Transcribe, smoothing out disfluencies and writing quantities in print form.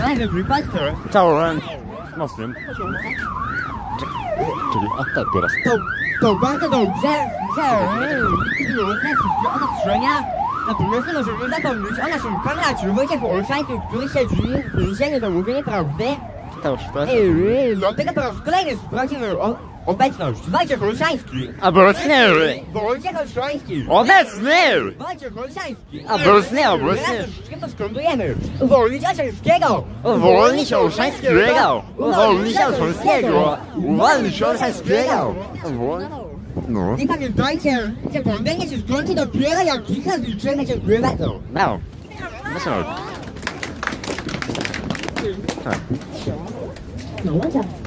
Ale wypadł. Czołem. Mocnym. Czyli, a tak teraz. To bardzo dobrze, że ostrzenia natomiast nie możemy zapomnieć o naszym panaciu Wojciechu Olszańskim, który siedzi w więzieniu za mówienie prawdy. Dlatego po raz kolejny sprawdzimy obecność. Wojciech Olszański. oBeCnY. Wojciech Olszański. oBeCnY. Wojciech Olszański. oBeCnY. Wszystko skądujemy. Uwolnić Olszańskiego. Uwolnić Olszańskiego. Uwolnić Olszańskiego. Uwolnić Olszańskiego. No. I pamiętajcie, że pandemia się skończy dopiero jak kilka zliczymy się prywatą. No. No. Tak. No,